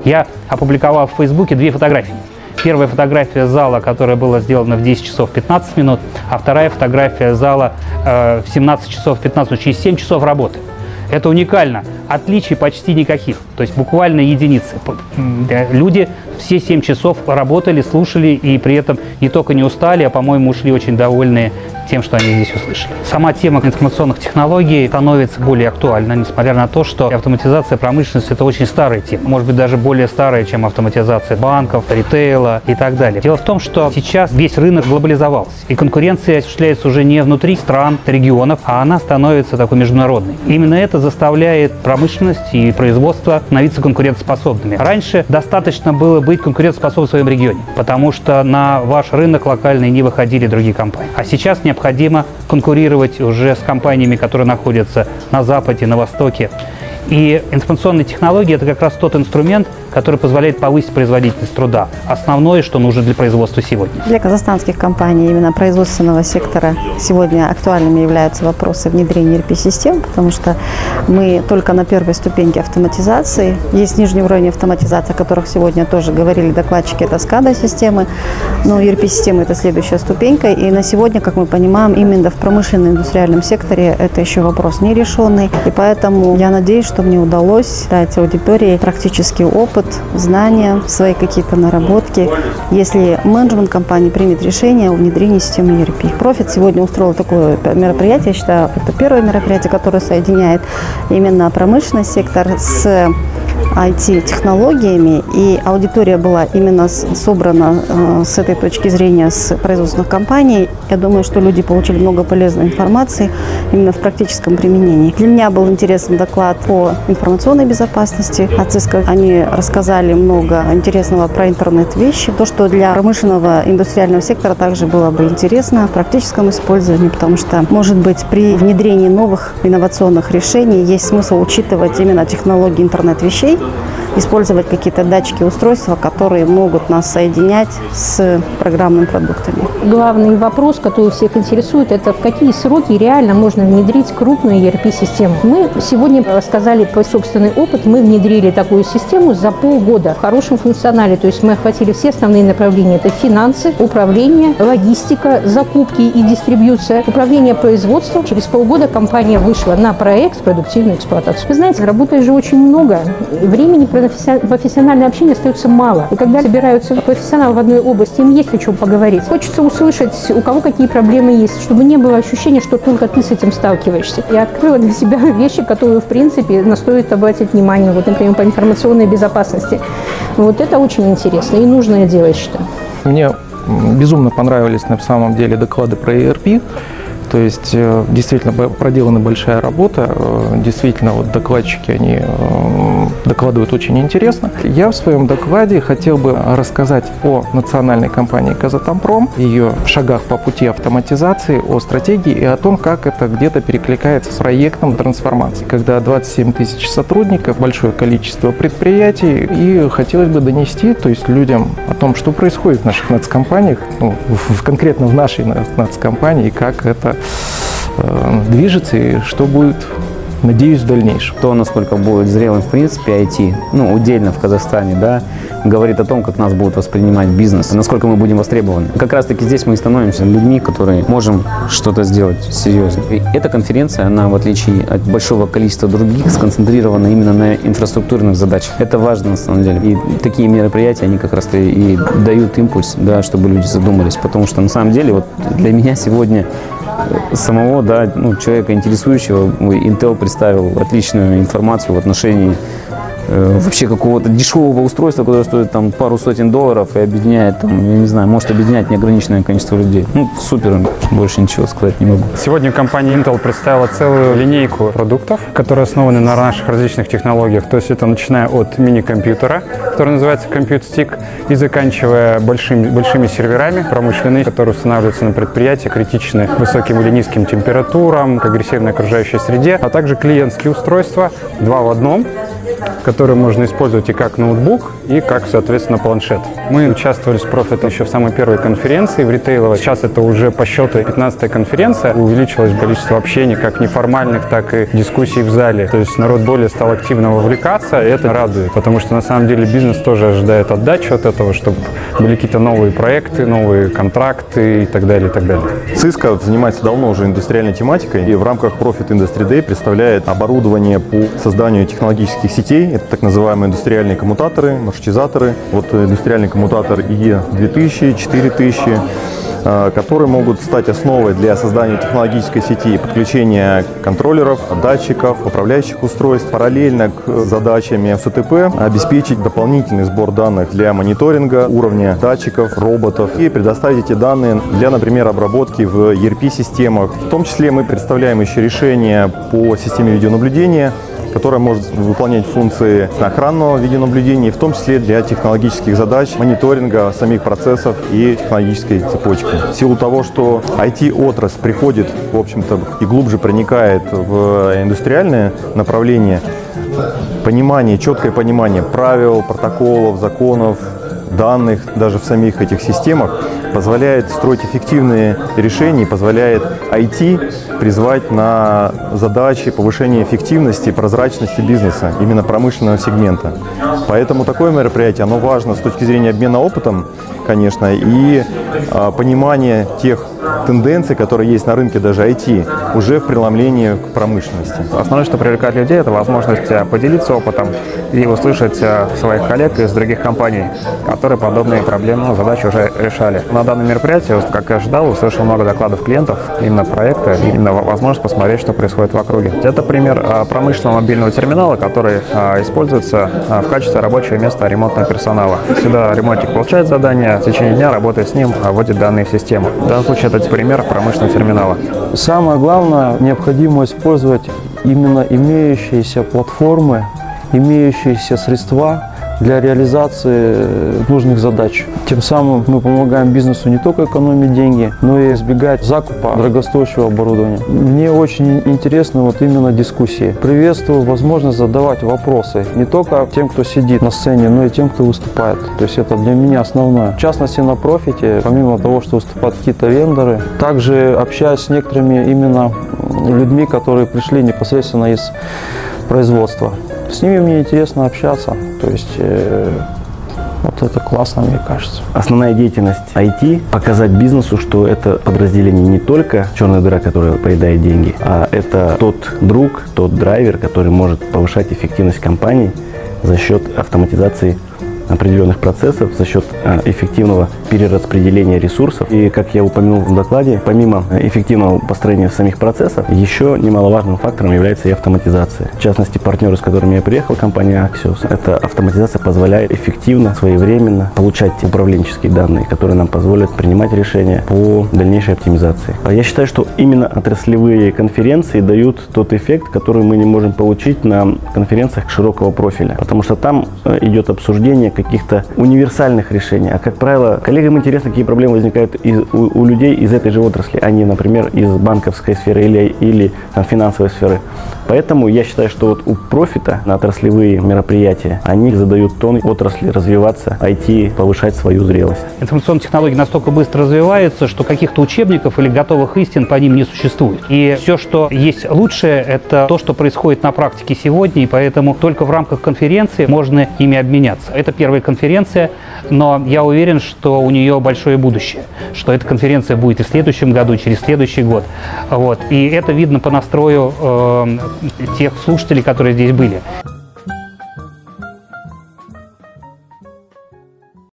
Я опубликовал в Фейсбуке 2 фотографии. Первая фотография зала, которая была сделана в 10 часов 15 минут, а вторая фотография зала в 17 часов 15 минут, через 7 часов работы. Это уникально. Отличий почти никаких. То есть буквально единицы. Люди все 7 часов работали, слушали и при этом не только не устали, а, по-моему, ушли очень довольные тем, что они здесь услышали. Сама тема информационных технологий становится более актуальна, несмотря на то, что автоматизация промышленности – это очень старая тема. Может быть, даже более старая, чем автоматизация банков, ритейла и так далее. Дело в том, что сейчас весь рынок глобализовался, и конкуренция осуществляется уже не внутри стран, регионов, а она становится такой международной. Именно это заставляет промышленность и производство становиться конкурентоспособными. Раньше достаточно было быть конкурентоспособным в своем регионе, потому что на ваш рынок локальный не выходили другие компании. А сейчас необходимо конкурировать уже с компаниями, которые находятся на Западе, на Востоке. И информационные технологии – это как раз тот инструмент, который позволяет повысить производительность труда. Основное, что нужно для производства сегодня. Для казахстанских компаний, именно производственного сектора, сегодня актуальными являются вопросы внедрения ERP-систем, потому что мы только на первой ступеньке автоматизации. Есть нижний уровень автоматизации, о которых сегодня тоже говорили докладчики, это SCADA-системы. Но ERP-системы – это следующая ступенька. И на сегодня, как мы понимаем, именно в промышленном индустриальном секторе это еще вопрос нерешенный. И поэтому я надеюсь, что мне удалось дать аудитории практический опыт, знания, свои какие-то наработки, если менеджмент компании примет решение о внедрении системы ERP. Профит сегодня устроил такое мероприятие, я считаю, это первое мероприятие, которое соединяет именно промышленный сектор с IT-технологиями, и аудитория была именно собрана с этой точки зрения с производственных компаний. Я думаю, что люди получили много полезной информации именно в практическом применении. Для меня был интересный доклад по информационной безопасности от Cisco. Они рассказали много интересного про интернет-вещи. То, что для промышленного индустриального сектора также было бы интересно в практическом использовании, потому что, может быть, при внедрении новых инновационных решений есть смысл учитывать именно технологии интернет-вещей, использовать какие-то датчики, устройства, которые могут нас соединять с программными продуктами. Главный вопрос, который всех интересует, это в какие сроки реально можно внедрить крупную ERP-систему. Мы сегодня рассказали про собственный опыт. Мы внедрили такую систему за полгода в хорошем функционале. То есть мы охватили все основные направления. Это финансы, управление, логистика, закупки и дистрибьюция, управление производством. Через полгода компания вышла на проект продуктивную эксплуатацию. Вы знаете, работает же очень много. Времени профессиональное общение остается мало. И когда собираются профессионалы в одной области, им есть о чем поговорить. Хочется услышать, у кого какие проблемы есть, чтобы не было ощущения, что только ты с этим сталкиваешься. Я открыла для себя вещи, которые, в принципе, стоит обратить внимание. Вот, например, по информационной безопасности. Вот это очень интересно и нужное дело, я считаю. Мне безумно понравились на самом деле доклады про ERP. То есть действительно проделана большая работа, действительно вот докладчики, они докладывают очень интересно. Я в своем докладе хотел бы рассказать о национальной компании «Казатомпром», ее шагах по пути автоматизации, о стратегии и о том, как это где-то перекликается с проектом трансформации, когда 27 тысяч сотрудников, большое количество предприятий, и хотелось бы донести, то есть людям о том, что происходит в наших нацкомпаниях, ну, конкретно в нашей нацкомпании, как это движется и что будет, надеюсь, в дальнейшем. То, насколько будет зрелым, в принципе, IT, удельно в Казахстане, да, говорит о том, как нас будут воспринимать бизнес, насколько мы будем востребованы. Как раз-таки здесь мы и становимся людьми, которые можем что-то сделать серьезно. И эта конференция, она, в отличие от большого количества других, сконцентрирована именно на инфраструктурных задачах. Это важно, на самом деле. И такие мероприятия, они как раз-то и дают импульс, да, чтобы люди задумались. Потому что, на самом деле, вот для меня сегодня самого, да, человека интересующего, Intel представил отличную информацию в отношении вообще какого-то дешевого устройства, которое стоит там пару сотен долларов и объединяет, там, я не знаю, может объединять неограниченное количество людей. Супер, больше ничего сказать не могу. Сегодня компания Intel представила целую линейку продуктов, которые основаны на наших различных технологиях. То есть это начиная от мини-компьютера, который называется Compute Stick, и заканчивая большими серверами промышленными, которые устанавливаются на предприятии, критичны к высоким или низким температурам, к агрессивной окружающей среде, а также клиентские устройства 2 в 1, который можно использовать и как ноутбук, и как, соответственно, планшет. Мы участвовали с Profit еще в самой первой конференции в ритейловой. Сейчас это уже по счету 15-я конференция. Увеличилось количество общений, как неформальных, так и дискуссий в зале. То есть народ более стал активно вовлекаться, и это радует, потому что на самом деле бизнес тоже ожидает отдачу от этого, чтобы были какие-то новые проекты, новые контракты и так далее, и так далее. Cisco занимается давно уже индустриальной тематикой и в рамках Profit Industry Day представляет оборудование по созданию технологических сетей. Это так называемые индустриальные коммутаторы, маршрутизаторы. Вот индустриальный коммутатор IE2000, 4000, которые могут стать основой для создания технологической сети, подключения контроллеров, датчиков, управляющих устройств. Параллельно к задачам ФТП обеспечить дополнительный сбор данных для мониторинга уровня датчиков, роботов и предоставить эти данные для, например, обработки в ERP-системах. В том числе мы представляем еще решение по системе видеонаблюдения, которая может выполнять функции охранного видеонаблюдения, в том числе для технологических задач, мониторинга самих процессов и технологической цепочки. В силу того, что IT-отрасль приходит, в общем-то, и глубже проникает в индустриальное направление, понимание, четкое понимание правил, протоколов, законов, данных даже в самих этих системах позволяет строить эффективные решения, позволяет IT призвать на задачи повышения эффективности и прозрачности бизнеса, именно промышленного сегмента. Поэтому такое мероприятие, оно важно с точки зрения обмена опытом, конечно, и понимания тех тенденций, которые есть на рынке даже IT, уже в преломлении к промышленности. Основное, что привлекает людей, это возможность поделиться опытом и услышать своих коллег из других компаний, которые подобные проблемы, задачи уже решали. На данном мероприятии, как я ожидал, услышал много докладов клиентов, именно проекта, именно возможность посмотреть, что происходит в округе. Это пример промышленного мобильного терминала, который используется в качестве рабочего места ремонтного персонала. Сюда ремонтник получает задание, в течение дня работает с ним, вводит данные в систему. В данном случае это пример промышленного терминала. Самое главное, необходимо использовать именно имеющиеся платформы, имеющиеся средства для реализации нужных задач. Тем самым мы помогаем бизнесу не только экономить деньги, но и избегать закупа дорогостоящего оборудования. Мне очень интересны вот именно дискуссии. Приветствую возможность задавать вопросы не только тем, кто сидит на сцене, но и тем, кто выступает. То есть это для меня основное. В частности, на Профите, помимо того, что выступают какие-то вендоры, также общаюсь с некоторыми именно людьми, которые пришли непосредственно из производства. С ними мне интересно общаться, то есть вот это классно, мне кажется. Основная деятельность IT – показать бизнесу, что это подразделение не только черная дыра, которая поедает деньги, а это тот друг, тот драйвер, который может повышать эффективность компании за счет автоматизации определенных процессов, за счет эффективного перераспределения ресурсов. И, как я упомянул в докладе, помимо эффективного построения самих процессов, еще немаловажным фактором является и автоматизация. В частности, партнеры, с которыми я приехал, компания Axios, эта автоматизация позволяет эффективно, своевременно получать управленческие данные, которые нам позволят принимать решения по дальнейшей оптимизации. Я считаю, что именно отраслевые конференции дают тот эффект, который мы не можем получить на конференциях широкого профиля, потому что там идет обсуждение каких-то универсальных решений. А, как правило, коллегам интересно, какие проблемы возникают у людей из этой же отрасли, а не, например, из банковской сферы или финансовой сферы. Поэтому я считаю, что вот у Профита на отраслевые мероприятия, они задают тон отрасли развиваться, IT повышать свою зрелость. Информационные технологии настолько быстро развиваются, что каких-то учебников или готовых истин по ним не существует. И все, что есть лучшее, это то, что происходит на практике сегодня, и поэтому только в рамках конференции можно ими обменяться. Это первая конференция, но я уверен, что у нее большое будущее, что эта конференция будет и в следующем году, и через следующий год. Вот. И это видно по настрою тех слушателей, которые здесь были.